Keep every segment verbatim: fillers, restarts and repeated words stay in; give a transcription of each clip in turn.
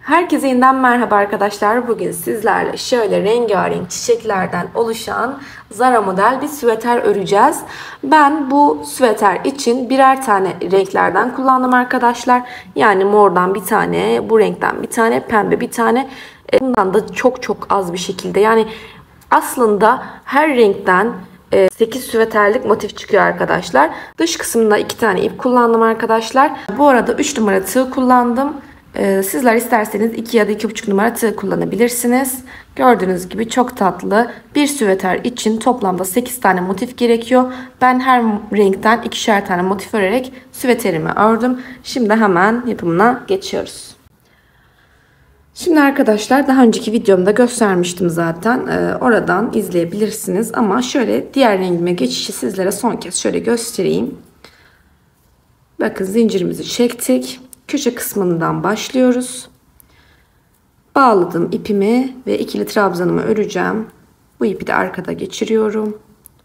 Herkese yeniden merhaba arkadaşlar. Bugün sizlerle şöyle rengarenk çiçeklerden oluşan Zara model bir süveter öreceğiz. Ben bu süveter için birer tane renklerden kullandım arkadaşlar. Yani mordan bir tane, bu renkten bir tane, pembe bir tane. Bundan da çok çok az bir şekilde. Yani aslında her renkten sekiz süveterlik motif çıkıyor arkadaşlar. Dış kısmında iki tane ip kullandım arkadaşlar. Bu arada üç numara tığ kullandım. Sizler isterseniz iki ya da iki buçuk numara tığ kullanabilirsiniz. Gördüğünüz gibi çok tatlı bir süveter için toplamda sekiz tane motif gerekiyor. Ben her renkten ikişer tane motif örerek süveterimi ördüm. Şimdi hemen yapımına geçiyoruz. Şimdi arkadaşlar daha önceki videomda göstermiştim zaten. Oradan izleyebilirsiniz. Ama şöyle diğer rengime geçişi sizlere son kez şöyle göstereyim. Bakın zincirimizi çektik. Köşe kısmından başlıyoruz. Bağladım ipimi ve ikili trabzanımı öreceğim. Bu ipi de arkada geçiriyorum.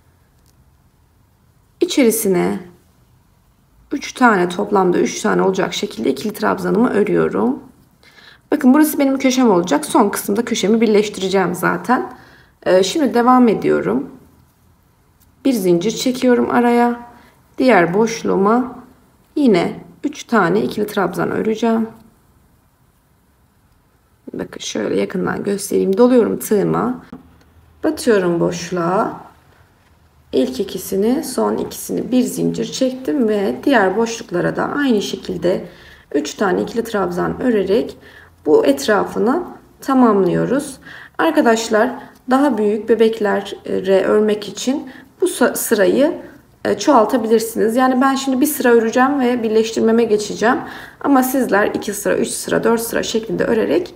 İçerisine üç tane, toplamda üç tane olacak şekilde ikili trabzanımı örüyorum. Bakın burası benim köşem olacak. Son kısımda köşemi birleştireceğim zaten. Ee, şimdi devam ediyorum. Bir zincir çekiyorum araya. Diğer boşluğuma yine üç tane ikili trabzan öreceğim. Bakın şöyle yakından göstereyim. Doluyorum tığıma. Batıyorum boşluğa. İlk ikisini, son ikisini bir zincir çektim ve diğer boşluklara da aynı şekilde üç tane ikili trabzan örerek bu etrafını tamamlıyoruz. Arkadaşlar daha büyük bebeklere örmek için bu sırayı çoğaltabilirsiniz. Yani ben şimdi bir sıra öreceğim ve birleştirmeme geçeceğim. Ama sizler iki sıra, üç sıra, dört sıra şeklinde örerek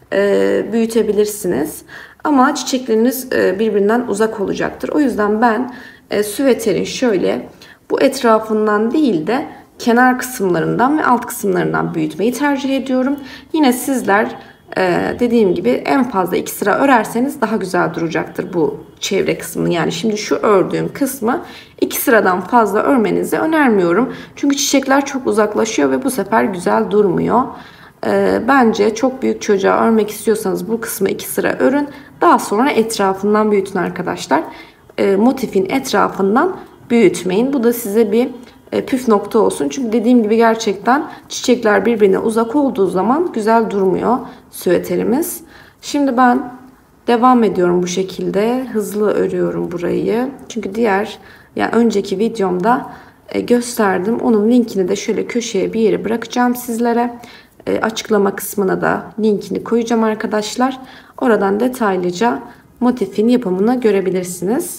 e, büyütebilirsiniz. Ama çiçekleriniz e, birbirinden uzak olacaktır. O yüzden ben e, süveterin şöyle bu etrafından değil de kenar kısımlarından ve alt kısımlarından büyütmeyi tercih ediyorum. Yine sizler Ee, dediğim gibi en fazla iki sıra örerseniz daha güzel duracaktır bu çevre kısmını. Yani şimdi şu ördüğüm kısmı iki sıradan fazla örmenizi önermiyorum. Çünkü çiçekler çok uzaklaşıyor ve bu sefer güzel durmuyor. Ee, bence çok büyük çocuğa örmek istiyorsanız bu kısmı iki sıra örün. Daha sonra etrafından büyütün arkadaşlar. Ee, motifin etrafından büyütmeyin. Bu da size bir püf nokta olsun. Çünkü dediğim gibi gerçekten çiçekler birbirine uzak olduğu zaman güzel durmuyor süveterimiz. Şimdi ben devam ediyorum bu şekilde. Hızlı örüyorum burayı. Çünkü diğer yani önceki videomda gösterdim. Onun linkini de şöyle köşeye bir yere bırakacağım sizlere. Açıklama kısmına da linkini koyacağım arkadaşlar. Oradan detaylıca motifin yapımını görebilirsiniz.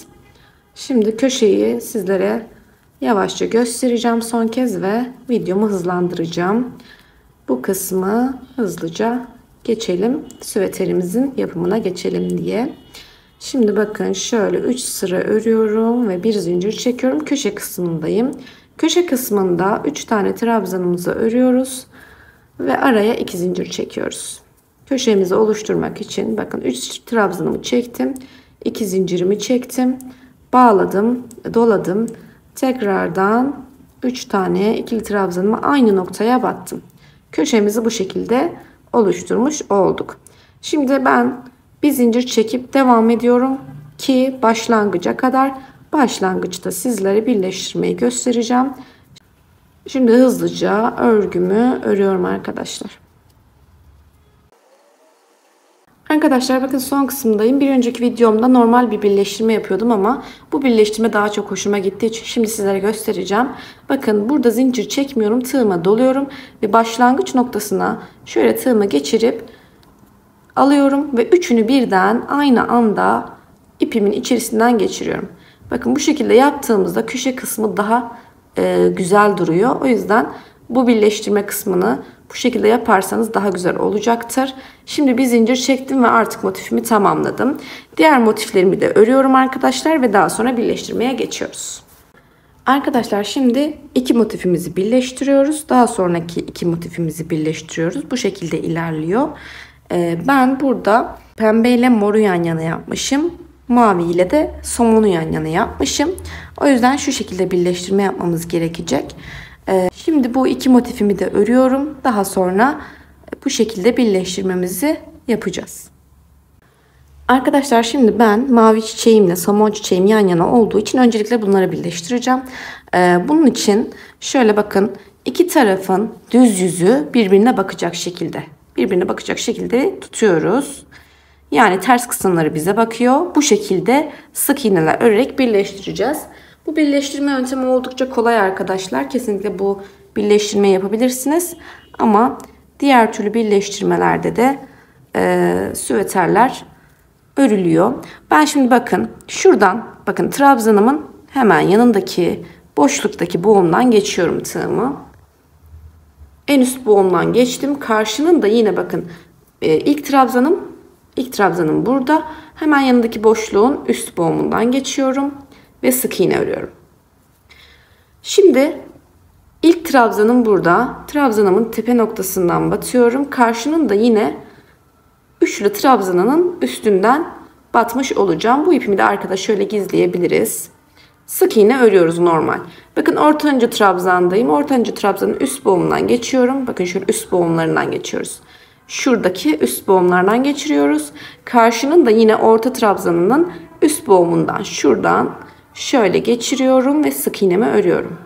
Şimdi köşeyi sizlere yavaşça göstereceğim son kez ve videomu hızlandıracağım. Bu kısmı hızlıca geçelim. Süveterimizin yapımına geçelim diye. Şimdi bakın şöyle üç sıra örüyorum ve bir zincir çekiyorum. Köşe kısmındayım. Köşe kısmında üç tane trabzanımızı örüyoruz ve araya iki zincir çekiyoruz. Köşemizi oluşturmak için bakın üç trabzanımı çektim. iki zincirimi çektim. Bağladım, doladım. Tekrardan üç tane ikili trabzanımı aynı noktaya battım. Köşemizi bu şekilde oluşturmuş olduk. Şimdi ben bir zincir çekip devam ediyorum ki başlangıca kadar. Başlangıçta sizlere birleştirmeyi göstereceğim. Şimdi hızlıca örgümü örüyorum arkadaşlar. Arkadaşlar bakın son kısımdayım. Bir önceki videomda normal bir birleştirme yapıyordum ama bu birleştirme daha çok hoşuma gittiği için şimdi sizlere göstereceğim. Bakın burada zincir çekmiyorum. Tığıma doluyorum ve başlangıç noktasına şöyle tığımı geçirip alıyorum ve üçünü birden aynı anda ipimin içerisinden geçiriyorum. Bakın bu şekilde yaptığımızda köşe kısmı daha e, güzel duruyor. O yüzden bu birleştirme kısmını bu şekilde yaparsanız daha güzel olacaktır. Şimdi bir zincir çektim ve artık motifimi tamamladım. Diğer motiflerimi de örüyorum arkadaşlar ve daha sonra birleştirmeye geçiyoruz. Arkadaşlar şimdi iki motifimizi birleştiriyoruz. Daha sonraki iki motifimizi birleştiriyoruz. Bu şekilde ilerliyor. Ee, ben burada pembe ile moru yan yana yapmışım. Mavi ile de somonu yan yana yapmışım. O yüzden şu şekilde birleştirme yapmamız gerekecek. Ee, şimdi bu iki motifimi de örüyorum. Daha sonra bu şekilde birleştirmemizi yapacağız. Arkadaşlar şimdi ben mavi çiçeğimle somon çiçeğim yan yana olduğu için öncelikle bunları birleştireceğim. Ee, bunun için şöyle bakın, iki tarafın düz yüzü birbirine bakacak şekilde birbirine bakacak şekilde tutuyoruz. Yani ters kısımları bize bakıyor. Bu şekilde sık iğneler örerek birleştireceğiz. Bu birleştirme yöntemi oldukça kolay arkadaşlar. Kesinlikle bu birleştirmeyi yapabilirsiniz. Ama diğer türlü birleştirmelerde de e, süveterler örülüyor. Ben şimdi bakın şuradan, bakın trabzanımın hemen yanındaki boşluktaki boğumdan geçiyorum tığımı. En üst boğumdan geçtim. Karşının da yine bakın e, ilk trabzanım ilk trabzanım burada. Hemen yanındaki boşluğun üst boğumundan geçiyorum ve sık iğne örüyorum. Şimdi ilk trabzanım burada. Trabzanımın tepe noktasından batıyorum. Karşının da yine üçlü trabzanının üstünden batmış olacağım. Bu ipimi de arkada şöyle gizleyebiliriz. Sık iğne örüyoruz normal. Bakın ortanca trabzandayım. Ortanca trabzanın üst boğumundan geçiyorum. Bakın şöyle üst boğumlarından geçiyoruz. Şuradaki üst boğumlardan geçiriyoruz. Karşının da yine orta trabzanının üst boğumundan şuradan şöyle geçiriyorum ve sık iğnemi örüyorum.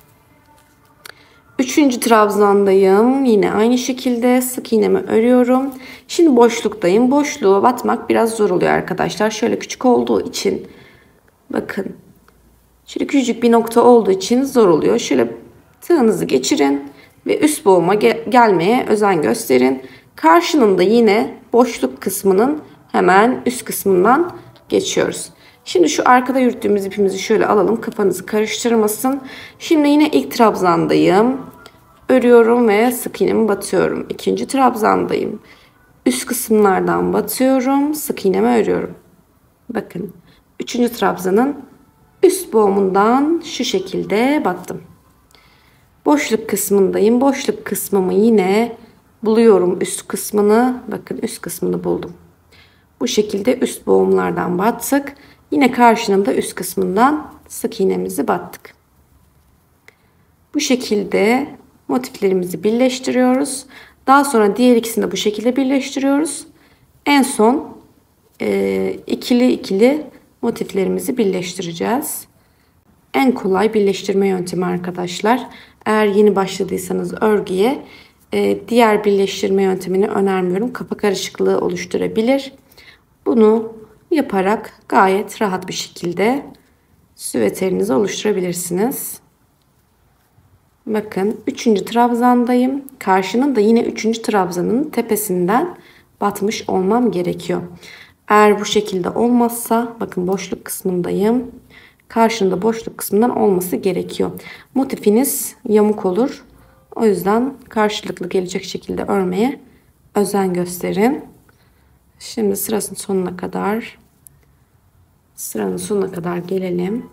Üçüncü trabzandayım. Yine aynı şekilde sık iğnemi örüyorum. Şimdi boşluktayım. Boşluğa batmak biraz zor oluyor arkadaşlar. Şöyle küçük olduğu için bakın. Şöyle küçücük bir nokta olduğu için zor oluyor. Şöyle tığınızı geçirin ve üst boğuma gel gelmeye özen gösterin. Karşının da yine boşluk kısmının hemen üst kısmından geçiyoruz. Şimdi şu arkada yürüttüğümüz ipimizi şöyle alalım. Kafanızı karıştırmasın. Şimdi yine ilk trabzandayım. Örüyorum ve sık iğnemi batıyorum. İkinci trabzandayım. Üst kısımlardan batıyorum. Sık iğnemi örüyorum. Bakın. Üçüncü trabzanın üst boğumundan şu şekilde battım. Boşluk kısmındayım. Boşluk kısmımı yine buluyorum, üst kısmını. Bakın üst kısmını buldum. Bu şekilde üst boğumlardan battık. Yine karşının da üst kısmından sık iğnemizi battık. Bu şekilde motiflerimizi birleştiriyoruz. Daha sonra diğer ikisini de bu şekilde birleştiriyoruz. En son e, ikili ikili motiflerimizi birleştireceğiz. En kolay birleştirme yöntemi arkadaşlar. Eğer yeni başladıysanız örgüye e, diğer birleştirme yöntemini önermiyorum. Kafa karışıklığı oluşturabilir. Bunu yaparak gayet rahat bir şekilde süveterinizi oluşturabilirsiniz. Bakın üçüncü trabzandayım. Karşının da yine üçüncü trabzanın tepesinden batmış olmam gerekiyor. Eğer bu şekilde olmazsa bakın boşluk kısmındayım. Karşında boşluk kısmından olması gerekiyor. Motifiniz yamuk olur. O yüzden karşılıklı gelecek şekilde örmeye özen gösterin. Şimdi sırasının sonuna kadar sıranın sonuna kadar gelelim.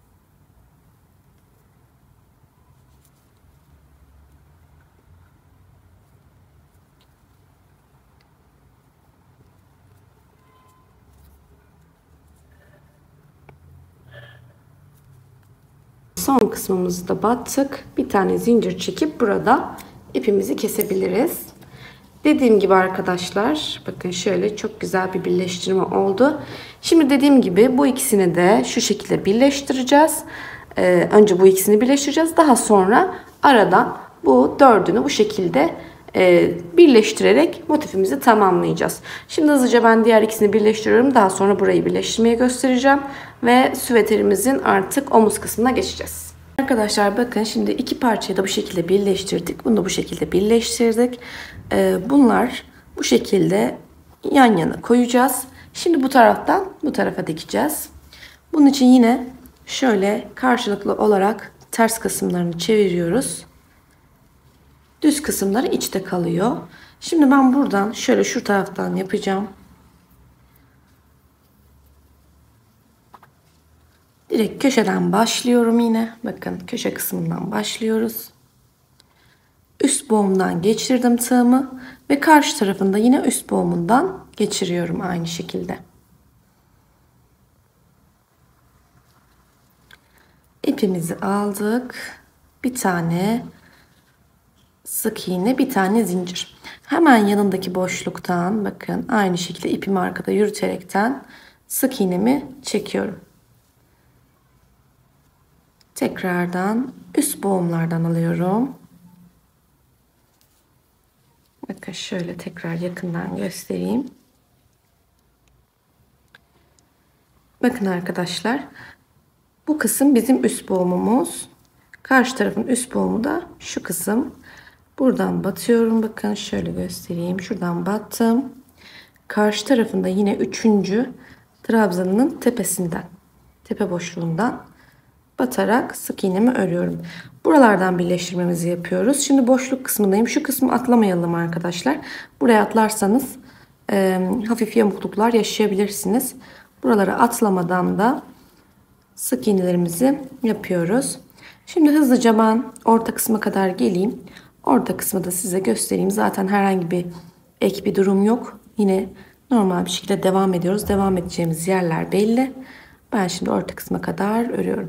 Son kısmımızı da battık. Bir tane zincir çekip burada ipimizi kesebiliriz. Dediğim gibi arkadaşlar bakın şöyle çok güzel bir birleştirme oldu. Şimdi dediğim gibi bu ikisini de şu şekilde birleştireceğiz. Ee, önce bu ikisini birleştireceğiz. Daha sonra aradan bu dördünü bu şekilde e, birleştirerek motifimizi tamamlayacağız. Şimdi hızlıca ben diğer ikisini birleştiriyorum. Daha sonra burayı birleştirmeye göstereceğim. Ve süveterimizin artık omuz kısmına geçeceğiz. Arkadaşlar bakın şimdi iki parçayı da bu şekilde birleştirdik. Bunu da bu şekilde birleştirdik. Ee, bunlar bu şekilde yan yana koyacağız. Şimdi bu taraftan bu tarafa dikeceğiz. Bunun için yine şöyle karşılıklı olarak ters kısımlarını çeviriyoruz. Düz kısımları içte kalıyor. Şimdi ben buradan şöyle şu taraftan yapacağım. Direkt köşeden başlıyorum yine. Bakın köşe kısmından başlıyoruz. Üst boğumdan geçirdim tığımı ve karşı tarafında yine üst boğumundan geçiriyorum aynı şekilde. İpimizi aldık. Bir tane sık iğne, bir tane zincir. Hemen yanındaki boşluktan bakın aynı şekilde ipimi arkada yürüterekten sık iğnemi çekiyorum. Tekrardan üst boğumlardan alıyorum. Bakın şöyle tekrar yakından göstereyim. Bakın arkadaşlar, bu kısım bizim üst boğumumuz. Karşı tarafın üst boğumu da şu kısım. Buradan batıyorum. Bakın şöyle göstereyim. Şuradan battım. Karşı tarafında yine üçüncü trabzanının tepesinden, tepe boşluğundan batarak sık iğnemi örüyorum. Buralardan birleştirmemizi yapıyoruz. Şimdi boşluk kısmındayım. Şu kısmı atlamayalım arkadaşlar. Buraya atlarsanız e, hafif yamukluklar yaşayabilirsiniz. Buraları atlamadan da sık iğnelerimizi yapıyoruz. Şimdi hızlıca ben orta kısma kadar geleyim. Orta kısmı da size göstereyim. Zaten herhangi bir ek bir durum yok. Yine normal bir şekilde devam ediyoruz. Devam edeceğimiz yerler belli. Ben şimdi orta kısma kadar örüyorum.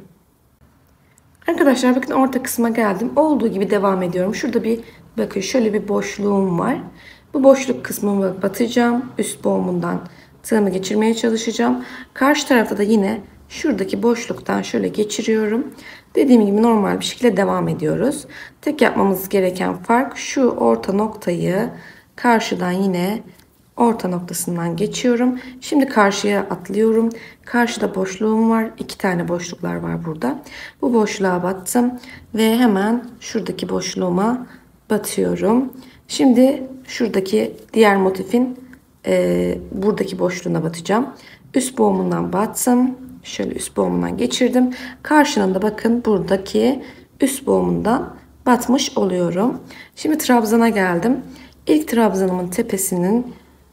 Arkadaşlar bakın orta kısma geldim. Olduğu gibi devam ediyorum. Şurada bir bakın şöyle bir boşluğum var. Bu boşluk kısmını batacağım. Üst boğumundan tığımı geçirmeye çalışacağım. Karşı tarafta da yine şuradaki boşluktan şöyle geçiriyorum. Dediğim gibi normal bir şekilde devam ediyoruz. Tek yapmamız gereken fark şu orta noktayı karşıdan yine orta noktasından geçiyorum. Şimdi karşıya atlıyorum. Karşıda boşluğum var. İki tane boşluklar var burada. Bu boşluğa battım ve hemen şuradaki boşluğuma batıyorum. Şimdi şuradaki diğer motifin e, buradaki boşluğuna batacağım. Üst boğumundan battım. Şöyle üst boğumundan geçirdim. Karşının da bakın buradaki üst boğumundan batmış oluyorum. Şimdi trabzana geldim. İlk trabzanımın tepesinin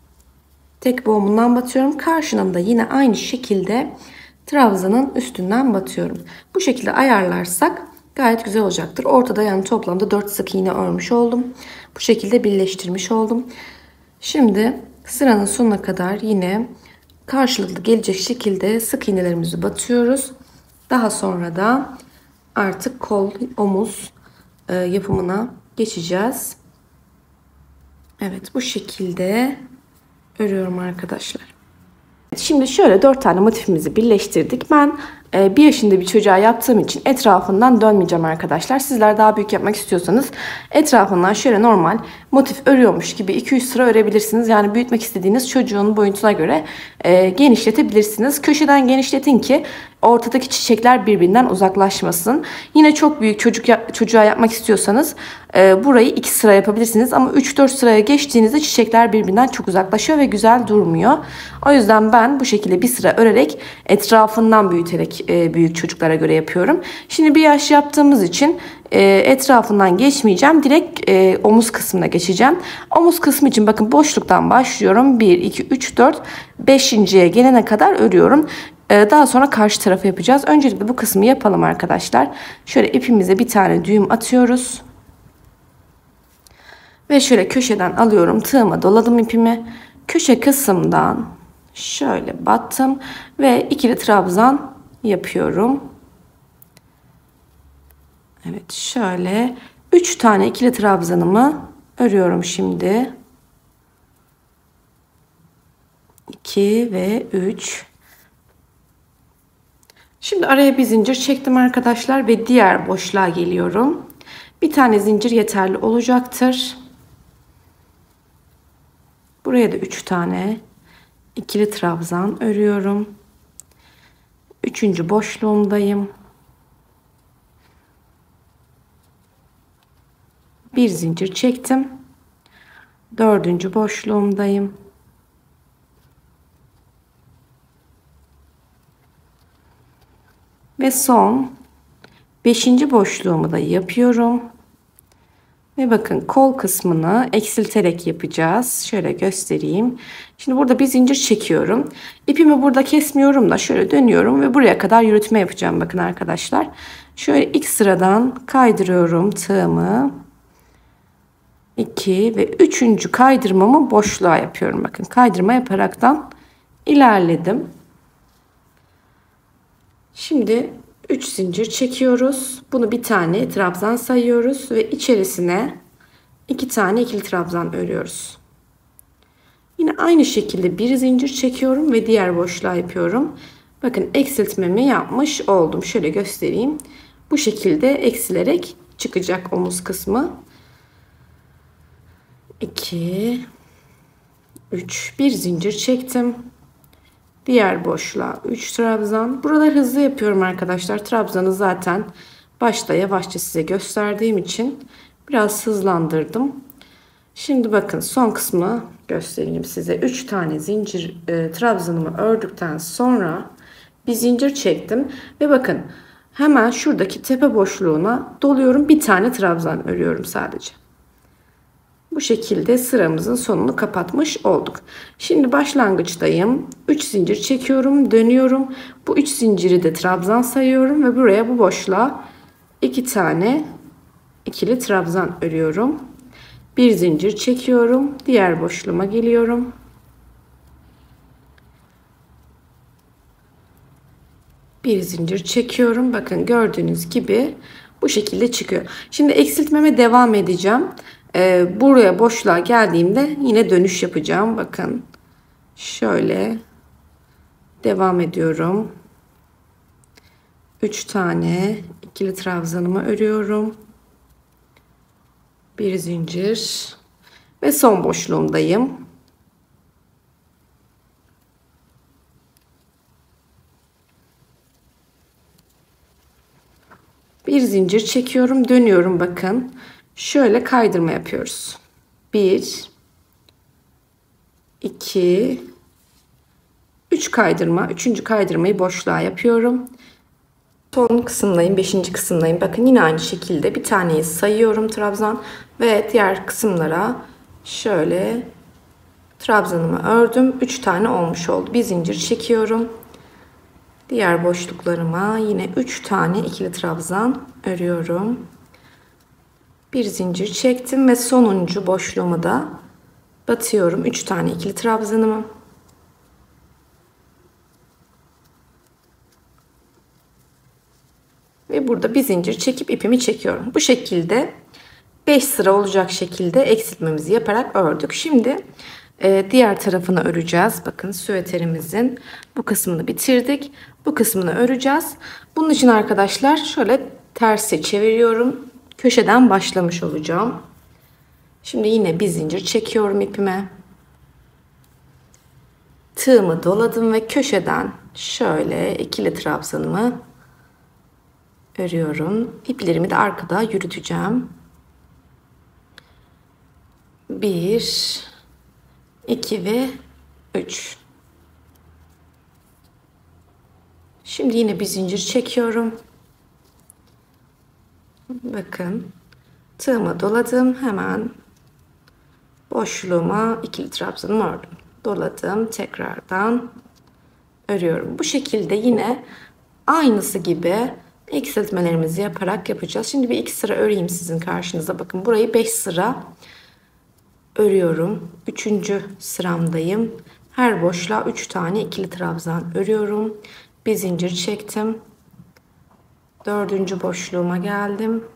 tek boğumundan batıyorum. Karşının da yine aynı şekilde trabzanın üstünden batıyorum. Bu şekilde ayarlarsak gayet güzel olacaktır. Ortada yani toplamda dört sık iğne örmüş oldum. Bu şekilde birleştirmiş oldum. Şimdi sıranın sonuna kadar yine karşılıklı gelecek şekilde sık iğnelerimizi batıyoruz. Daha sonra da artık kol, omuz e, yapımına geçeceğiz. Evet, bu şekilde örüyorum arkadaşlar. Şimdi şöyle dört tane motifimizi birleştirdik. Ben e, bir yaşında bir çocuğa yaptığım için etrafından dönmeyeceğim arkadaşlar. Sizler daha büyük yapmak istiyorsanız etrafından şöyle normal motif örüyormuş gibi iki üç sıra örebilirsiniz. Yani büyütmek istediğiniz çocuğun boyutuna göre e, genişletebilirsiniz. Köşeden genişletin ki ortadaki çiçekler birbirinden uzaklaşmasın. Yine çok büyük çocuk çocuğa yapmak istiyorsanız e, burayı iki sıra yapabilirsiniz. Ama üç dört sıraya geçtiğinizde çiçekler birbirinden çok uzaklaşıyor ve güzel durmuyor. O yüzden ben bu şekilde bir sıra örerek etrafından büyüterek e, büyük çocuklara göre yapıyorum. Şimdi bir yaş yaptığımız için e, etrafından geçmeyeceğim. Direkt e, omuz kısmına geçeceğim. Omuz kısmı için bakın boşluktan başlıyorum. bir, iki, üç, dört, beşinciye gelene kadar örüyorum. Daha sonra karşı tarafı yapacağız. Öncelikle bu kısmı yapalım arkadaşlar. Şöyle ipimize bir tane düğüm atıyoruz. Ve şöyle köşeden alıyorum. Tığıma doladım ipimi. Köşe kısımdan şöyle battım. Ve ikili trabzan yapıyorum. Evet, şöyle üç tane ikili trabzanımı örüyorum şimdi. iki ve üç. Şimdi araya bir zincir çektim arkadaşlar ve diğer boşluğa geliyorum. Bir tane zincir yeterli olacaktır. Buraya da üç tane ikili trabzan örüyorum. Üçüncü boşluğumdayım. Bir zincir çektim. Dördüncü boşluğumdayım. Ve son beşinci boşluğumu da yapıyorum. Ve bakın kol kısmını eksilterek yapacağız. Şöyle göstereyim. Şimdi burada bir zincir çekiyorum. İpimi burada kesmiyorum da şöyle dönüyorum ve buraya kadar yürütme yapacağım. Bakın arkadaşlar. Şöyle ilk sıradan kaydırıyorum tığımı. iki ve üçüncü kaydırmamı boşluğa yapıyorum. Bakın kaydırma yaparaktan ilerledim. Şimdi üç zincir çekiyoruz. Bunu bir tane trabzan sayıyoruz ve içerisine iki tane ikili trabzan örüyoruz. Yine aynı şekilde bir zincir çekiyorum ve diğer boşluğa yapıyorum. Bakın eksiltmemi yapmış oldum. Şöyle göstereyim. Bu şekilde eksilerek çıkacak omuz kısmı. iki, üç, bir zincir çektim. Diğer boşluğa üç trabzan. Buraları hızlı yapıyorum arkadaşlar. Trabzanı zaten başta yavaşça size gösterdiğim için biraz hızlandırdım. Şimdi bakın son kısmı göstereyim size. üç tane zincir e, trabzanımı ördükten sonra bir zincir çektim ve bakın hemen şuradaki tepe boşluğuna doluyorum. Bir tane trabzan örüyorum sadece. Bu şekilde sıramızın sonunu kapatmış olduk. Şimdi başlangıçtayım. üç zincir çekiyorum, dönüyorum. Bu üç zinciri de trabzan sayıyorum ve buraya bu boşluğa iki tane ikili trabzan örüyorum. Bir zincir çekiyorum, diğer boşluğuma geliyorum. Bir zincir çekiyorum. Bakın gördüğünüz gibi bu şekilde çıkıyor. Şimdi eksiltmeme devam edeceğim. Ee, buraya boşluğa geldiğimde yine dönüş yapacağım. Bakın şöyle devam ediyorum. üç tane ikili trabzanımı örüyorum. Bir zincir ve son boşluğumdayım. Bir zincir çekiyorum, dönüyorum bakın. Şöyle kaydırma yapıyoruz. bir iki üç kaydırma. üçüncü kaydırmayı boşluğa yapıyorum. Son kısımdayım, beşinci kısımdayım. Bakın yine aynı şekilde bir taneyi sayıyorum trabzan ve diğer kısımlara şöyle trabzanımı ördüm. üç tane olmuş oldu. Bir zincir çekiyorum. Diğer boşluklarıma yine üç tane ikili trabzan örüyorum. Bir zincir çektim ve sonuncu boşluğuma da batıyorum üç tane ikili trabzanımı. Ve burada bir zincir çekip ipimi çekiyorum. Bu şekilde beş sıra olacak şekilde eksiltmemizi yaparak ördük. Şimdi e, diğer tarafını öreceğiz. Bakın süveterimizin bu kısmını bitirdik. Bu kısmını öreceğiz. Bunun için arkadaşlar şöyle tersi çeviriyorum. Köşeden başlamış olacağım. Şimdi yine bir zincir çekiyorum ipime. Tığımı doladım ve köşeden şöyle ikili trabzanımı örüyorum. İplerimi de arkada yürüteceğim. bir, iki ve üç. Şimdi yine bir zincir çekiyorum. Bakın tığımı doladım, hemen boşluğuma ikili trabzanımı ördüm. Doladım, tekrardan örüyorum. Bu şekilde yine aynısı gibi eksiltmelerimizi yaparak yapacağız. Şimdi bir iki sıra öreyim sizin karşınıza. Bakın burayı beş sıra örüyorum. Üçüncü sıramdayım. Her boşluğa üç tane ikili trabzan örüyorum. Bir zincir çektim. Dördüncü boşluğuma geldim.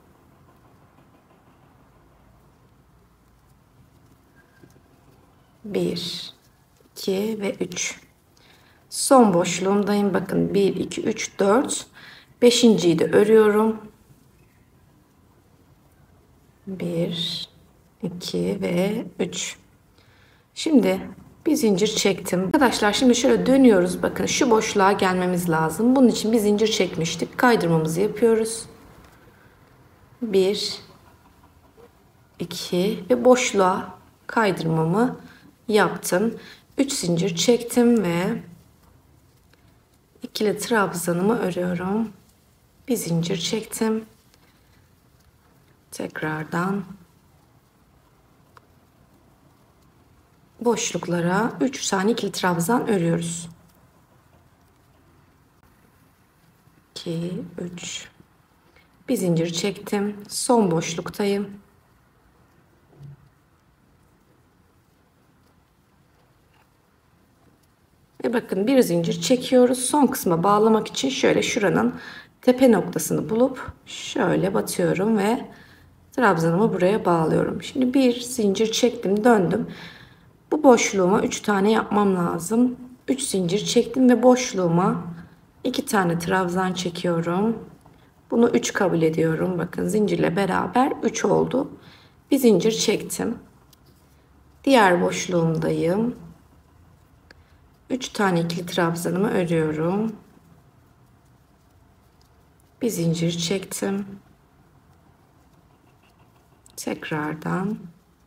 Bir, iki ve üç. Son boşluğumdayım. Bakın bir, iki, üç, dört. Beşinciyi de örüyorum. bir, iki ve üç. Şimdi bir zincir çektim. Arkadaşlar şimdi şöyle dönüyoruz. Bakın şu boşluğa gelmemiz lazım. Bunun için bir zincir çekmiştik. Kaydırmamızı yapıyoruz. bir, iki ve boşluğa kaydırmamı yaptım. üç zincir çektim ve ikili trabzanımı örüyorum. Bir zincir çektim. Tekrardan boşluklara üç tane ikili trabzan örüyoruz. iki, üç. Bir zincir çektim. Son boşluktayım. Ve bakın bir zincir çekiyoruz. Son kısma bağlamak için şöyle şuranın tepe noktasını bulup şöyle batıyorum ve trabzanımı buraya bağlıyorum. Şimdi bir zincir çektim, döndüm. Bu boşluğuma üç tane yapmam lazım. üç zincir çektim ve boşluğuma iki tane trabzan çekiyorum. Bunu üç kabul ediyorum. Bakın zincirle beraber üç oldu. Bir zincir çektim. Diğer boşluğumdayım. üç tane ikili trabzanımı örüyorum. Bir zincir çektim. Tekrardan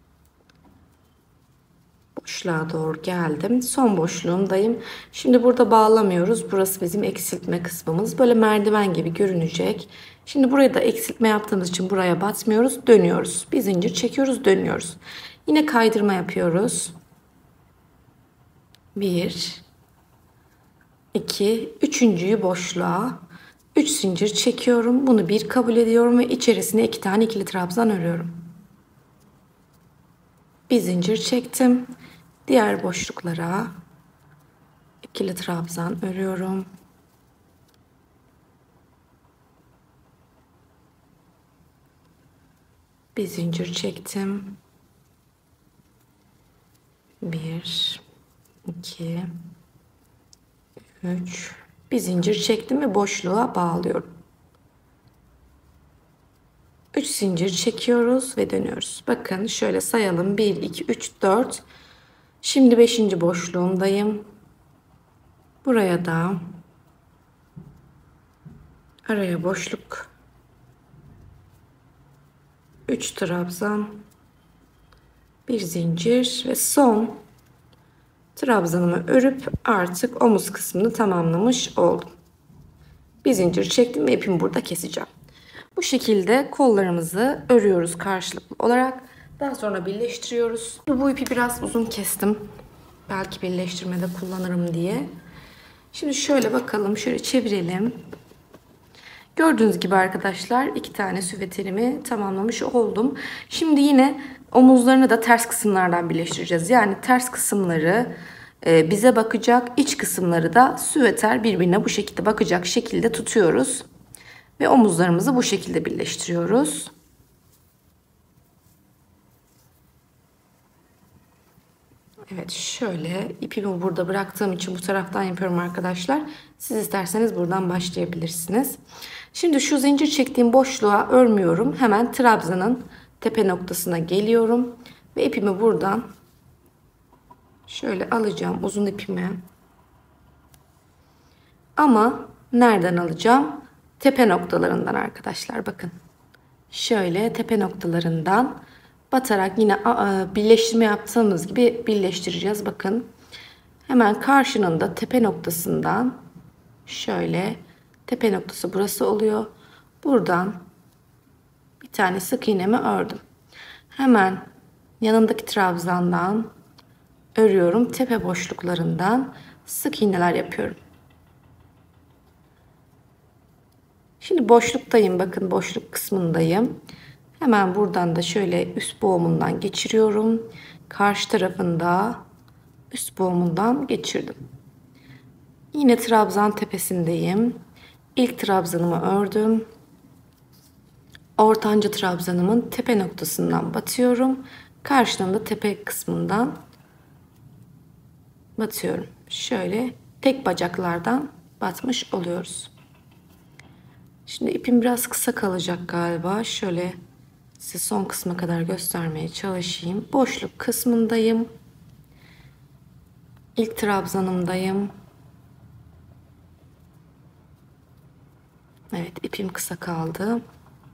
boşluğa doğru geldim. Son boşluğumdayım. Şimdi burada bağlamıyoruz. Burası bizim eksiltme kısmımız. Böyle merdiven gibi görünecek. Şimdi buraya da eksiltme yaptığımız için buraya batmıyoruz. Dönüyoruz. Bir zincir çekiyoruz, dönüyoruz. Yine kaydırma yapıyoruz. bir, iki, üçüncüyü boşluğa, üç zincir çekiyorum. Bunu bir kabul ediyorum ve içerisine iki tane ikili trabzan örüyorum. Bir zincir çektim. Diğer boşluklara ikili trabzan örüyorum. Bir zincir çektim. bir, iki, üç. Bir zincir çektim ve boşluğa bağlıyorum. üç zincir çekiyoruz ve dönüyoruz. Bakın şöyle sayalım. bir, iki, üç, dört. Şimdi beşinci boşluğumdayım. Buraya da araya boşluk, üç trabzan, bir zincir ve son trabzanımı örüp artık omuz kısmını tamamlamış oldum. Bir zincir çektim ve ipimi burada keseceğim. Bu şekilde kollarımızı örüyoruz karşılıklı olarak. Daha sonra birleştiriyoruz. Bu ipi biraz uzun kestim. Belki birleştirmede kullanırım diye. Şimdi şöyle bakalım, şöyle çevirelim. Gördüğünüz gibi arkadaşlar iki tane süveterimi tamamlamış oldum. Şimdi yine omuzlarını da ters kısımlardan birleştireceğiz. Yani ters kısımları bize bakacak, iç kısımları da süveter birbirine bu şekilde bakacak şekilde tutuyoruz. Ve omuzlarımızı bu şekilde birleştiriyoruz. Evet, şöyle ipimi burada bıraktığım için bu taraftan yapıyorum arkadaşlar. Siz isterseniz buradan başlayabilirsiniz. Şimdi şu zincir çektiğim boşluğa örmüyorum. Hemen trabzanın tepe noktasına geliyorum. Ve ipimi buradan şöyle alacağım, uzun ipimi. Ama nereden alacağım? Tepe noktalarından arkadaşlar, bakın. Şöyle tepe noktalarından batarak yine birleştirme yaptığımız gibi birleştireceğiz. Bakın hemen karşının da tepe noktasından şöyle tepe noktası burası oluyor. Buradan bir tane sık iğnemi ördüm. Hemen yanındaki trabzandan örüyorum. Tepe boşluklarından sık iğneler yapıyorum. Şimdi boşluktayım. Bakın boşluk kısmındayım. Hemen buradan da şöyle üst boğumundan geçiriyorum. Karşı tarafında üst boğumundan geçirdim. Yine trabzan tepesindeyim. İlk trabzanımı ördüm. Ortanca trabzanımın tepe noktasından batıyorum. Karşıdan da tepe kısmından batıyorum. Şöyle tek bacaklardan batmış oluyoruz. Şimdi ipim biraz kısa kalacak galiba. Şöyle size son kısma kadar göstermeye çalışayım. Boşluk kısmındayım. İlk trabzanımdayım. Evet, ipim kısa kaldı.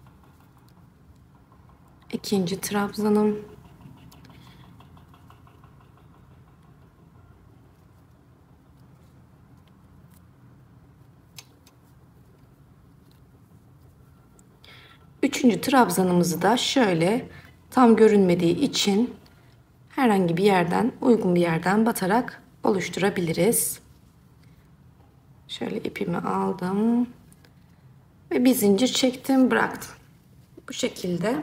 İkinci trabzanım. Üçüncü trabzanımızı da şöyle tam görünmediği için herhangi bir yerden, uygun bir yerden batarak oluşturabiliriz. Şöyle ipimi aldım ve bir zincir çektim, bıraktım. Bu şekilde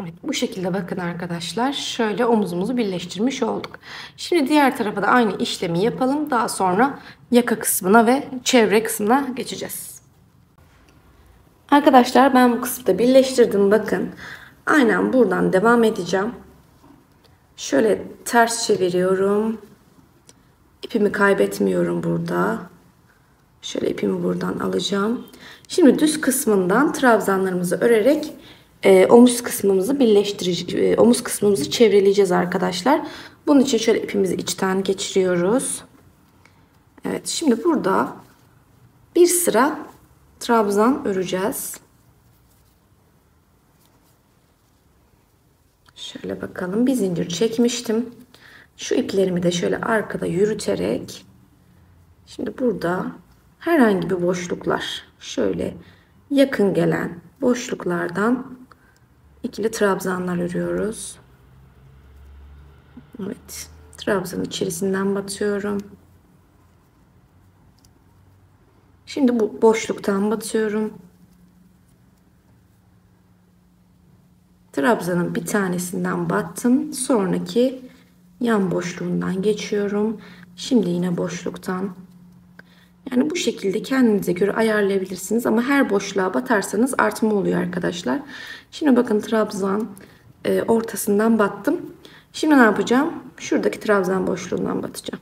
Evet, bu şekilde bakın arkadaşlar. Şöyle omuzumuzu birleştirmiş olduk. Şimdi diğer tarafa da aynı işlemi yapalım. Daha sonra yaka kısmına ve çevre kısmına geçeceğiz. Arkadaşlar ben bu kısmı birleştirdim. Bakın. Aynen buradan devam edeceğim. Şöyle ters çeviriyorum. İpimi kaybetmiyorum burada. Şöyle ipimi buradan alacağım. Şimdi düz kısmından trabzanlarımızı örerek e, omuz kısmımızı birleştireceğiz. E, omuz kısmımızı çevreleyeceğiz arkadaşlar. Bunun için şöyle ipimizi içten geçiriyoruz. Evet, şimdi burada bir sıra trabzan öreceğiz. Şöyle bakalım, bir zincir çekmiştim. Şu iplerimi de şöyle arkada yürüterek şimdi burada herhangi bir boşluklar, şöyle yakın gelen boşluklardan ikili trabzanlar örüyoruz. Evet, trabzanın içerisinden batıyorum. Şimdi bu boşluktan batıyorum. Trabzanın bir tanesinden battım. Sonraki yan boşluğundan geçiyorum. Şimdi yine boşluktan. Yani bu şekilde kendinize göre ayarlayabilirsiniz ama her boşluğa batarsanız artma oluyor arkadaşlar. Şimdi bakın trabzan e, ortasından battım. Şimdi ne yapacağım? Şuradaki trabzan boşluğundan batacağım.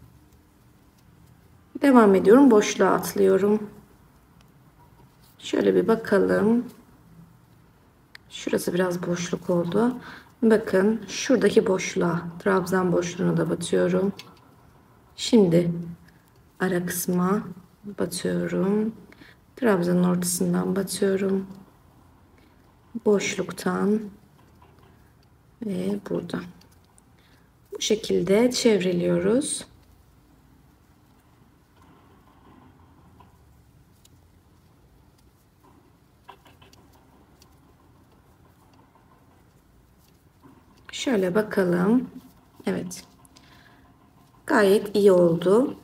Devam ediyorum. Boşluğa atlıyorum. Şöyle bir bakalım. Şurası biraz boşluk oldu. Bakın şuradaki boşluğa, trabzan boşluğuna da batıyorum. Şimdi ara kısma batıyorum. Trabzanın ortasından batıyorum. Boşluktan ve buradan. Bu şekilde çevreliyoruz. Şöyle bakalım. Evet. Gayet iyi oldu.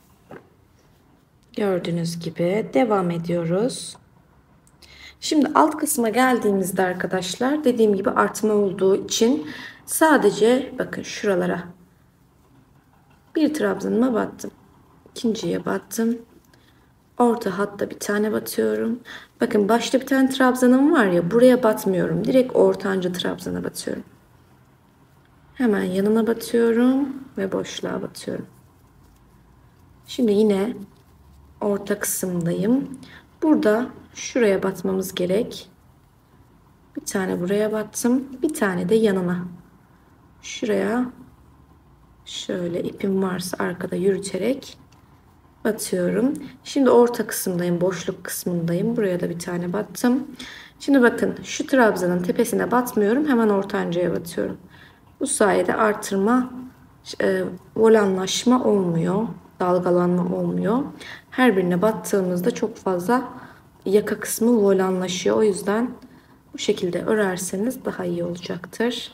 Gördüğünüz gibi devam ediyoruz. Şimdi alt kısma geldiğimizde arkadaşlar dediğim gibi artma olduğu için sadece bakın şuralara bir trabzanıma battım. İkinciye battım. Orta hatta bir tane batıyorum. Bakın başta bir tane trabzanım var ya, buraya batmıyorum. Direkt ortanca trabzana batıyorum. Hemen yanına batıyorum ve boşluğa batıyorum. Şimdi yine orta kısımdayım. Burada şuraya batmamız gerek. Bir tane buraya battım. Bir tane de yanına. Şuraya şöyle ipim varsa arkada yürüterek batıyorum. Şimdi orta kısımdayım. Boşluk kısmındayım. Buraya da bir tane battım. Şimdi bakın şu trabzanın tepesine batmıyorum. Hemen ortancaya batıyorum. Bu sayede artırma, e, volanlaşma olmuyor. Dalgalanma olmuyor. Her birine battığımızda çok fazla yaka kısmı volanlaşıyor. O yüzden bu şekilde örerseniz daha iyi olacaktır.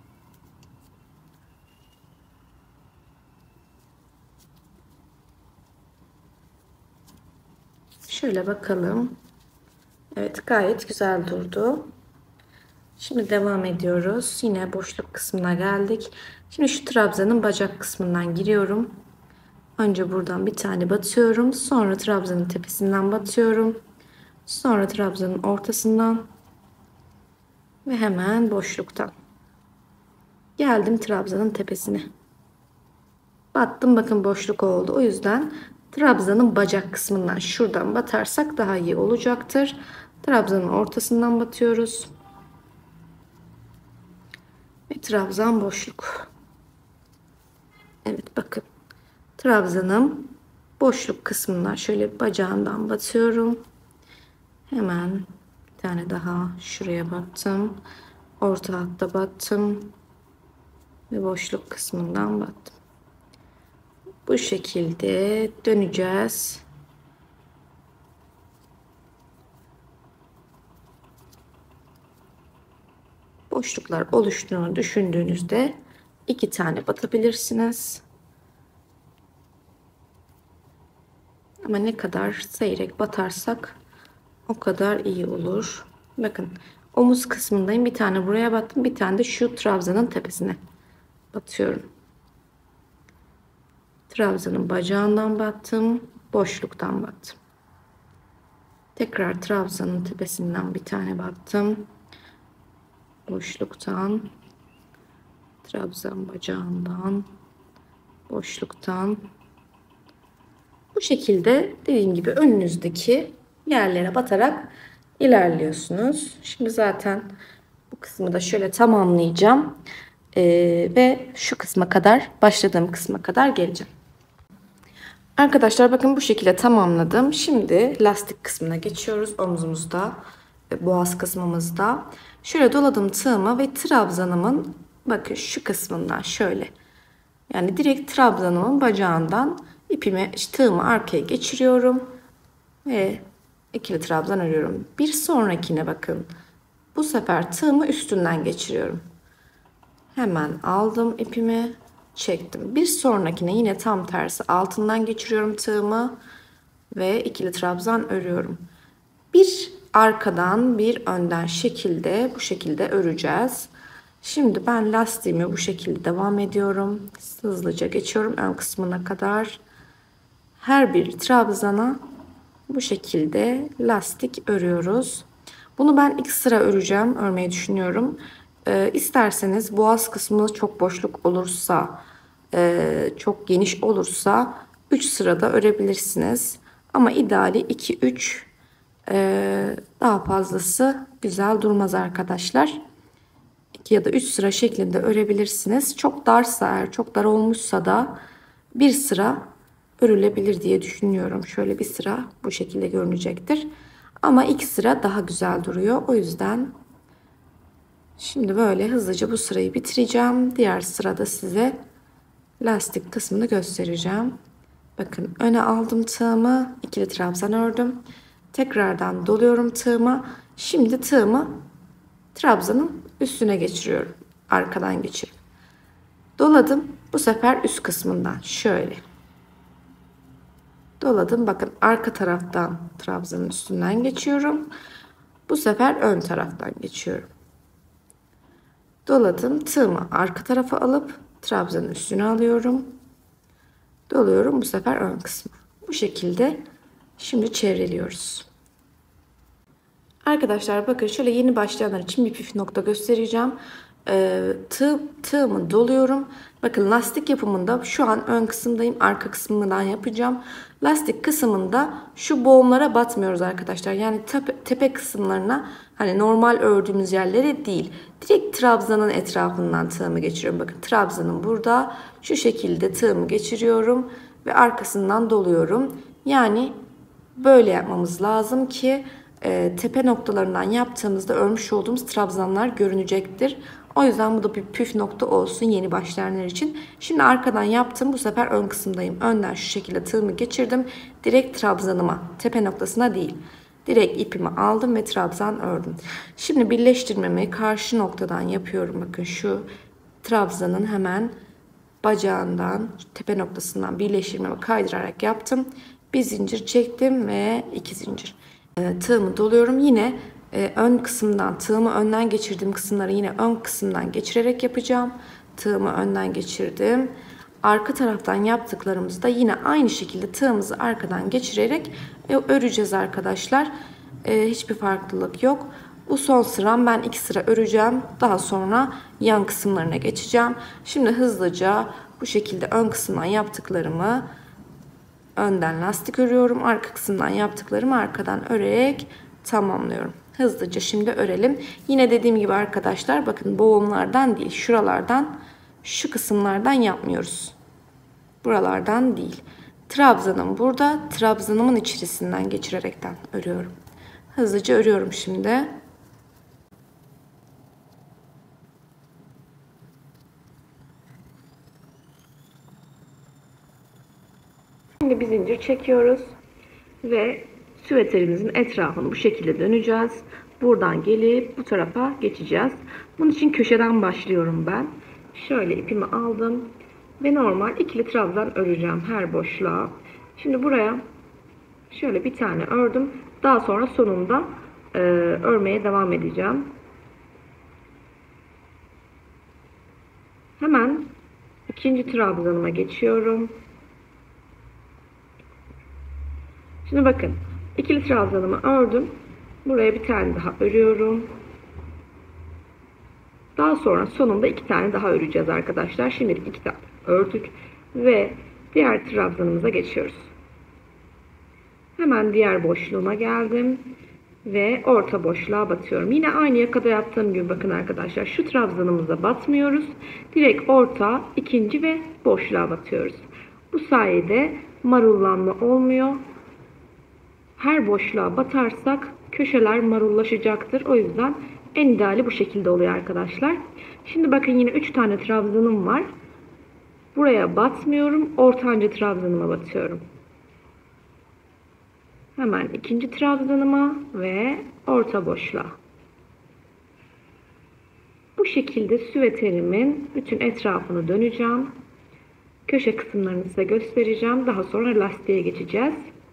Şöyle bakalım. Evet, gayet güzel durdu. Şimdi devam ediyoruz. Yine boşluk kısmına geldik. Şimdi şu trabzanın bacak kısmından giriyorum. Önce buradan bir tane batıyorum. Sonra trabzanın tepesinden batıyorum. Sonra trabzanın ortasından ve hemen boşluktan. Geldim trabzanın tepesine. Battım, bakın boşluk oldu. O yüzden trabzanın bacak kısmından şuradan batarsak daha iyi olacaktır. Trabzanın ortasından batıyoruz. Ve trabzan boşluk. Evet, bakın. Trabzanın boşluk kısmından şöyle bacağından batıyorum. Hemen bir tane daha şuraya battım. Orta hatta battım. Ve boşluk kısmından battım. Bu şekilde döneceğiz. Boşluklar oluştuğunu düşündüğünüzde iki tane batabilirsiniz. Ama ne kadar seyrek batarsak o kadar iyi olur. Bakın Omuz kısmındayım. Bir tane buraya battım. Bir tane de şu trabzanın tepesine batıyorum. Trabzanın bacağından battım. Boşluktan battım. Tekrar trabzanın tepesinden bir tane battım. Boşluktan. Trabzan bacağından. Boşluktan. Bu şekilde dediğim gibi önünüzdeki yerlere batarak ilerliyorsunuz. Şimdi zaten bu kısmı da şöyle tamamlayacağım. Ee, ve şu kısma kadar, başladığım kısma kadar geleceğim. Arkadaşlar bakın bu şekilde tamamladım. Şimdi lastik kısmına geçiyoruz. Omzumuzda, boğaz kısmımızda. Şöyle doladım tığımı ve trabzanımın bakın şu kısmından şöyle. Yani direkt trabzanımın bacağından ipimi, tığımı arkaya geçiriyorum. Ve ikili trabzan örüyorum. Bir sonrakine bakın. Bu sefer tığımı üstünden geçiriyorum. Hemen aldım ipimi. Çektim. Bir sonrakine yine tam tersi altından geçiriyorum tığımı ve ikili trabzan örüyorum. Bir arkadan bir önden şekilde bu şekilde öreceğiz. Şimdi ben lastiğimi bu şekilde devam ediyorum. Hızlıca geçiyorum ön kısmına kadar. Her bir trabzana bu şekilde lastik örüyoruz. Bunu ben ilk sıra öreceğim, örmeyi düşünüyorum. Ee, isterseniz boğaz kısmı çok boşluk olursa, e, çok geniş olursa üç sırada örebilirsiniz. Ama ideali iki üç, e, daha fazlası güzel durmaz arkadaşlar. iki ya da üç sıra şeklinde örebilirsiniz. Çok darsa eğer, çok dar olmuşsa da bir sıra örülebilir diye düşünüyorum. Şöyle bir sıra bu şekilde görünecektir. Ama ilk sıra daha güzel duruyor. O yüzden şimdi böyle hızlıca bu sırayı bitireceğim. Diğer sırada size lastik kısmını göstereceğim. Bakın öne aldım tığımı, ikili trabzan ördüm. Tekrardan doluyorum tığıma. Şimdi tığımı trabzanın üstüne geçiriyorum. Arkadan geçirip. Doladım. Bu sefer üst kısmından şöyle. Doladım. Bakın arka taraftan trabzanın üstünden geçiyorum. Bu sefer ön taraftan geçiyorum. Doladım. Tığımı arka tarafa alıp trabzanın üstüne alıyorum. Doluyorum. Bu sefer ön kısmı. Bu şekilde şimdi çevreliyoruz. Arkadaşlar bakın şöyle yeni başlayanlar için bir püf nokta göstereceğim. Ee, tığ, tığımı doluyorum. Bakın lastik yapımında şu an ön kısımdayım. Arka kısmından yapacağım. Lastik kısmında şu boğumlara batmıyoruz arkadaşlar. Yani tepe, tepe kısımlarına hani normal ördüğümüz yerlere değil. Direkt trabzanın etrafından tığımı geçiriyorum. Bakın trabzanın burada şu şekilde tığımı geçiriyorum. Ve arkasından doluyorum. Yani böyle yapmamız lazım ki e, tepe noktalarından yaptığımızda örmüş olduğumuz trabzanlar görünecektir. O yüzden bu da bir püf nokta olsun yeni başlayanlar için. Şimdi arkadan yaptım. Bu sefer ön kısımdayım. Önden şu şekilde tığımı geçirdim. Direkt trabzanıma, tepe noktasına değil. Direkt ipimi aldım ve trabzan ördüm. Şimdi birleştirmemi karşı noktadan yapıyorum. Bakın şu trabzanın hemen bacağından, tepe noktasından birleştirmemi kaydırarak yaptım. Bir zincir çektim ve iki zincir. E, tığımı doluyorum. Yine e, ön kısımdan, tığımı önden geçirdiğim kısımları yine ön kısımdan geçirerek yapacağım. Tığımı önden geçirdim. Arka taraftan yaptıklarımızı da yine aynı şekilde tığımızı arkadan geçirerek e, öreceğiz arkadaşlar. E, hiçbir farklılık yok. Bu son sıram, ben iki sıra öreceğim. Daha sonra yan kısımlarına geçeceğim. Şimdi hızlıca bu şekilde ön kısımdan yaptıklarımı önden lastik örüyorum. Arka kısımdan yaptıklarımı arkadan örerek tamamlıyorum. Hızlıca şimdi örelim. Yine dediğim gibi arkadaşlar bakın boğumlardan değil, şuralardan, şu kısımlardan yapmıyoruz. Buralardan değil. Trabzanım burada. Trabzanımın içerisinden geçirerekten örüyorum. Hızlıca örüyorum şimdi. Şimdi bir zincir çekiyoruz ve süveterimizin etrafını bu şekilde döneceğiz. Buradan gelip bu tarafa geçeceğiz. Bunun için köşeden başlıyorum ben. Şöyle ipimi aldım ve normal ikili trabzan öreceğim her boşluğa. Şimdi buraya şöyle bir tane ördüm. Daha sonra sonunda e, örmeye devam edeceğim. Hemen ikinci trabzanıma geçiyorum. Şimdi bakın, ikili trabzanımı ördüm. Buraya bir tane daha örüyorum. Daha sonra sonunda iki tane daha öreceğiz arkadaşlar. Şimdi iki tane ördük ve diğer trabzanımıza geçiyoruz. Hemen diğer boşluğuma geldim ve orta boşluğa batıyorum. Yine aynı yakada yaptığım gibi bakın arkadaşlar, şu trabzanımıza batmıyoruz. Direkt orta, ikinci ve boşluğa batıyoruz. Bu sayede marullanma olmuyor. Her boşluğa batarsak köşeler marullaşacaktır. O yüzden en ideali bu şekilde oluyor arkadaşlar. Şimdi bakın, yine üç tane trabzanım var. Buraya batmıyorum. Ortanca trabzanıma batıyorum. Hemen ikinci trabzanıma ve orta boşluğa. Bu şekilde süveterimin bütün etrafını döneceğim. Köşe kısımlarını size göstereceğim. Daha sonra lastiğe geçeceğiz.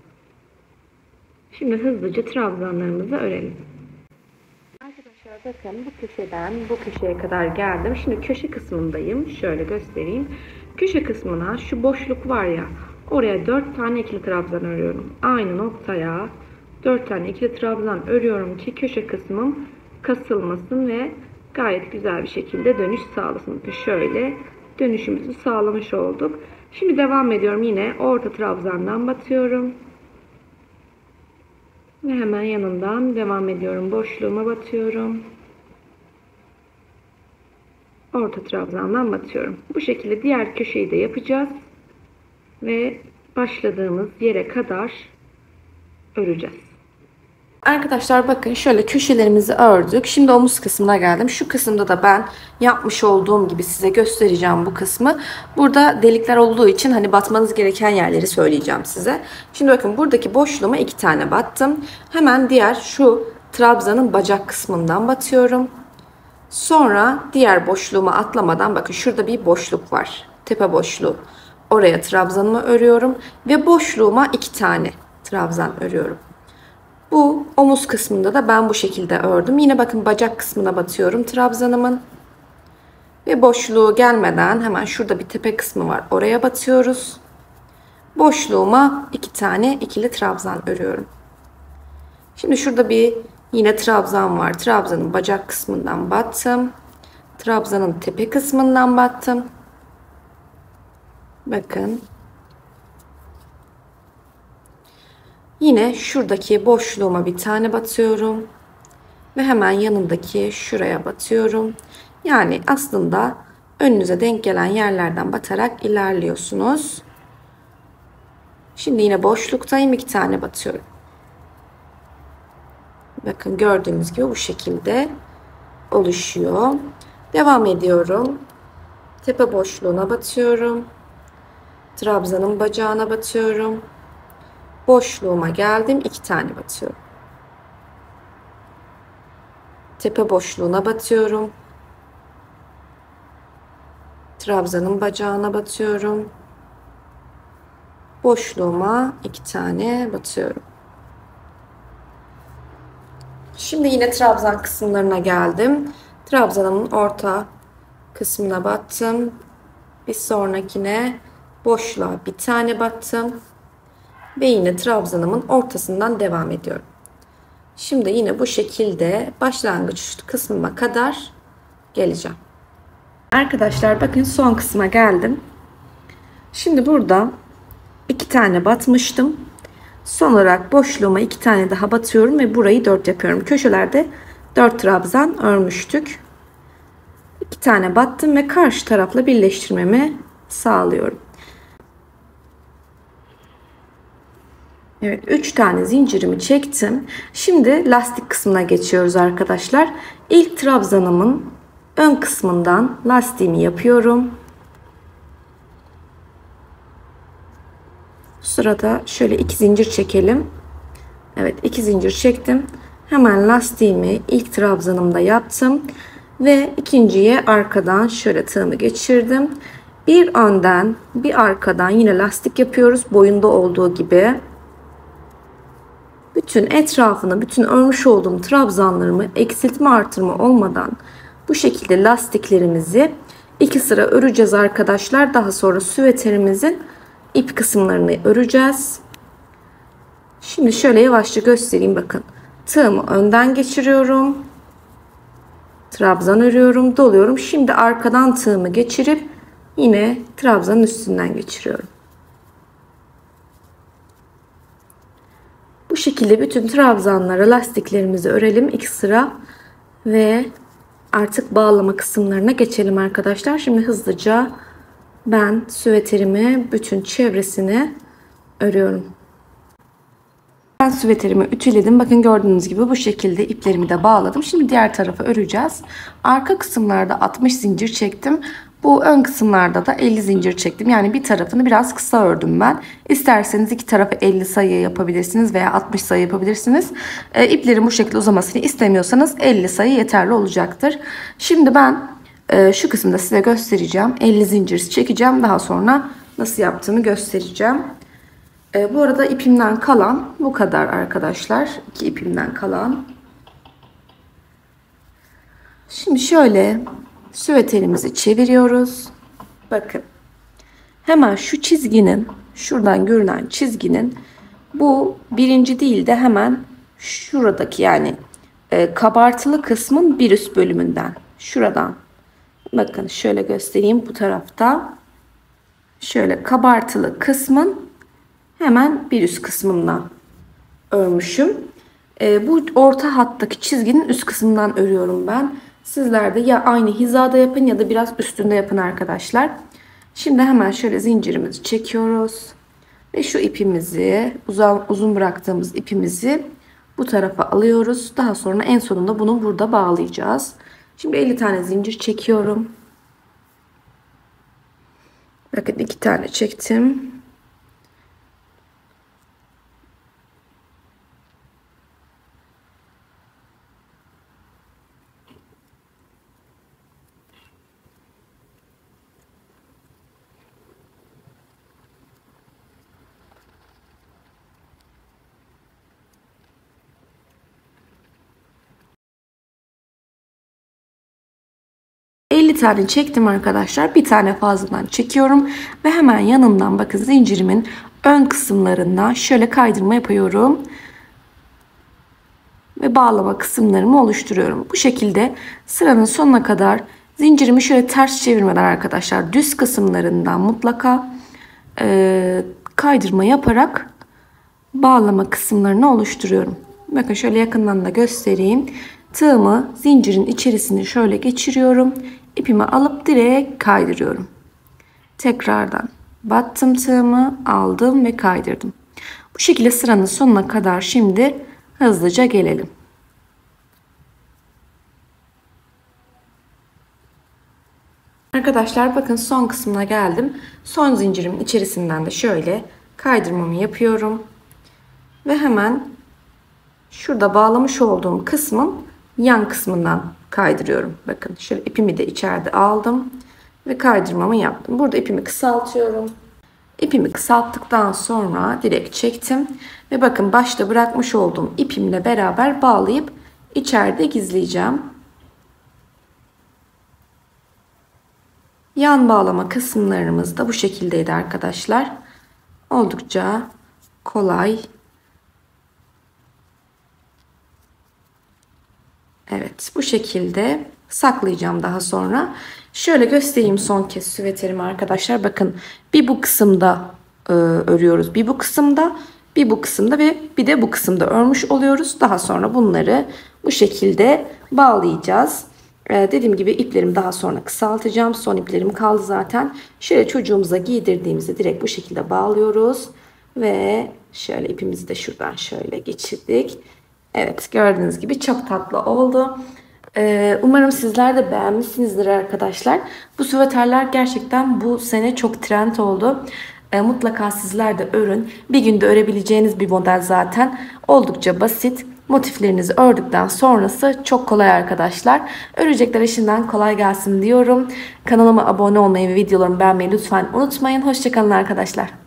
Şimdi hızlıca trabzanlarımızı örelim. Arkadaşlar bakın, bu köşeden bu köşeye kadar geldim. Şimdi köşe kısmındayım. Şöyle göstereyim. Köşe kısmına şu boşluk var ya, oraya dört tane ikili trabzan örüyorum. Aynı noktaya dört tane ikili trabzan örüyorum ki köşe kısmım kasılmasın ve gayet güzel bir şekilde dönüş sağlasın. Şöyle dönüşümüzü sağlamış olduk. Şimdi devam ediyorum. Yine orta trabzandan batıyorum. Ve hemen yanından devam ediyorum. Boşluğuma batıyorum. Orta trabzandan batıyorum. Bu şekilde diğer köşeyi de yapacağız. Ve başladığımız yere kadar öreceğiz. Arkadaşlar bakın, şöyle köşelerimizi ördük. Şimdi omuz kısmına geldim. Şu kısımda da ben yapmış olduğum gibi size göstereceğim bu kısmı. Burada delikler olduğu için hani batmanız gereken yerleri söyleyeceğim size. Şimdi bakın, buradaki boşluğuma iki tane battım. Hemen diğer şu trabzanın bacak kısmından batıyorum. Sonra diğer boşluğuma atlamadan, bakın şurada bir boşluk var. Tepe boşluğu. Oraya trabzanımı örüyorum ve boşluğuma iki tane trabzan örüyorum. Bu omuz kısmında da ben bu şekilde ördüm. Yine bakın, bacak kısmına batıyorum trabzanımın. Ve boşluğu gelmeden hemen şurada bir tepe kısmı var. Oraya batıyoruz. Boşluğuma iki tane ikili trabzan örüyorum. Şimdi şurada bir yine trabzan var. Trabzanın bacak kısmından battım. Trabzanın tepe kısmından battım. Bakın. Yine şuradaki boşluğuma bir tane batıyorum. Ve hemen yanındaki şuraya batıyorum. Yani aslında önünüze denk gelen yerlerden batarak ilerliyorsunuz. Şimdi yine boşluktayım. iki tane batıyorum. Bakın, gördüğünüz gibi bu şekilde oluşuyor. Devam ediyorum. Tepe boşluğuna batıyorum. Trabzanın bacağına batıyorum. Boşluğuma geldim. iki tane batıyorum. Tepe boşluğuna batıyorum. Trabzanın bacağına batıyorum. Boşluğuma iki tane batıyorum. Şimdi yine trabzan kısımlarına geldim. Trabzanımın orta kısmına battım. Bir sonrakine boşluğa bir tane battım. Ve yine trabzanımın ortasından devam ediyorum. Şimdi yine bu şekilde başlangıç kısmıma kadar geleceğim. Arkadaşlar bakın, son kısma geldim. Şimdi burada iki tane batmıştım. Son olarak boşluğuma iki tane daha batıyorum ve burayı dört yapıyorum. Köşelerde dört trabzan örmüştük. iki tane battım ve karşı tarafla birleştirmemi sağlıyorum. Evet, üç tane zincirimi çektim. Şimdi lastik kısmına geçiyoruz arkadaşlar. İlk trabzanımın ön kısmından lastiğimi yapıyorum. Bu sırada şöyle iki zincir çekelim. Evet, iki zincir çektim. Hemen lastiğimi ilk trabzanımda yaptım. Ve ikinciye arkadan şöyle tığımı geçirdim. Bir önden bir arkadan yine lastik yapıyoruz. Boyunda olduğu gibi. Bütün etrafını, bütün örmüş olduğum trabzanlarımı eksiltme artırma olmadan bu şekilde lastiklerimizi iki sıra öreceğiz arkadaşlar. Daha sonra süveterimizin ip kısımlarını öreceğiz. Şimdi şöyle yavaşça göstereyim, bakın. Tığımı önden geçiriyorum. Trabzan örüyorum, doluyorum. Şimdi arkadan tığımı geçirip yine trabzanın üstünden geçiriyorum. Bu şekilde bütün trabzanlara lastiklerimizi örelim iki sıra ve artık bağlama kısımlarına geçelim arkadaşlar. Şimdi hızlıca ben süveterimi bütün çevresini örüyorum. Ben süveterimi ütüledim. Bakın gördüğünüz gibi bu şekilde iplerimi de bağladım. Şimdi diğer tarafı öreceğiz. Arka kısımlarda altmış zincir çektim. Bu ön kısımlarda da elli zincir çektim. Yani bir tarafını biraz kısa ördüm ben. İsterseniz iki tarafı elli sayı yapabilirsiniz veya altmış sayı yapabilirsiniz. E, iplerin bu şekilde uzamasını istemiyorsanız elli sayı yeterli olacaktır. Şimdi ben e, şu kısımda size göstereceğim. elli zincir çekeceğim. Daha sonra nasıl yaptığımı göstereceğim. E, bu arada ipimden kalan bu kadar arkadaşlar. İki ipimden kalan. Şimdi şöyle süveterimizi çeviriyoruz. Bakın. Hemen şu çizginin, şuradan görünen çizginin bu birinci değil de hemen şuradaki, yani e, kabartılı kısmın bir üst bölümünden. Şuradan. Bakın şöyle göstereyim, bu tarafta. Şöyle kabartılı kısmın hemen bir üst kısmından örmüşüm. E, bu orta hattaki çizginin üst kısmından örüyorum ben. Sizler de ya aynı hizada yapın ya da biraz üstünde yapın arkadaşlar. Şimdi hemen şöyle zincirimizi çekiyoruz. Ve şu ipimizi, uzun, uzun bıraktığımız ipimizi bu tarafa alıyoruz. Daha sonra en sonunda bunu burada bağlayacağız. Şimdi elli tane zincir çekiyorum. Bakın iki tane çektim. elli tane çektim arkadaşlar. Bir tane fazladan çekiyorum ve hemen yanından, bakın zincirimin ön kısımlarından şöyle kaydırma yapıyorum ve bağlama kısımlarımı oluşturuyorum. Bu şekilde sıranın sonuna kadar zincirimi şöyle ters çevirmeden arkadaşlar düz kısımlarından mutlaka e, kaydırma yaparak bağlama kısımlarını oluşturuyorum. Bakın şöyle yakından da göstereyim. Tığımı zincirin içerisine şöyle geçiriyorum. İpimi alıp direkt kaydırıyorum. Tekrardan battım, tığımı aldım ve kaydırdım. Bu şekilde sıranın sonuna kadar şimdi hızlıca gelelim. Arkadaşlar bakın son kısmına geldim. Son zincirimin içerisinden de şöyle kaydırmamı yapıyorum. Ve hemen şurada bağlamış olduğum kısmın yan kısmından kaydırıyorum. Bakın şöyle ipimi de içeride aldım ve kaydırmamı yaptım. Burada ipimi kısaltıyorum. İpimi kısalttıktan sonra direkt çektim ve bakın başta bırakmış olduğum ipimle beraber bağlayıp içeride gizleyeceğim. Yan bağlama kısımlarımız da bu şekildeydi arkadaşlar. Oldukça kolay. Evet, bu şekilde saklayacağım daha sonra. Şöyle göstereyim son kez süveterimi arkadaşlar. Bakın bir bu kısımda e, örüyoruz. Bir bu kısımda, bir bu kısımda ve bir de bu kısımda örmüş oluyoruz. Daha sonra bunları bu şekilde bağlayacağız. E, dediğim gibi iplerimi daha sonra kısaltacağım. Son iplerim kaldı zaten. Şöyle çocuğumuza giydirdiğimizde direkt bu şekilde bağlıyoruz. Ve şöyle ipimizi de şuradan şöyle geçirdik. Evet, gördüğünüz gibi çok tatlı oldu. Ee, umarım sizler de beğenmişsinizdir arkadaşlar. Bu süveterler gerçekten bu sene çok trend oldu. Ee, mutlaka sizler de örün. Bir günde örebileceğiniz bir model zaten. Oldukça basit. Motiflerinizi ördükten sonrası çok kolay arkadaşlar. Örecekler işinden kolay gelsin diyorum. Kanalıma abone olmayı ve videolarımı beğenmeyi lütfen unutmayın. Hoşça kalın arkadaşlar.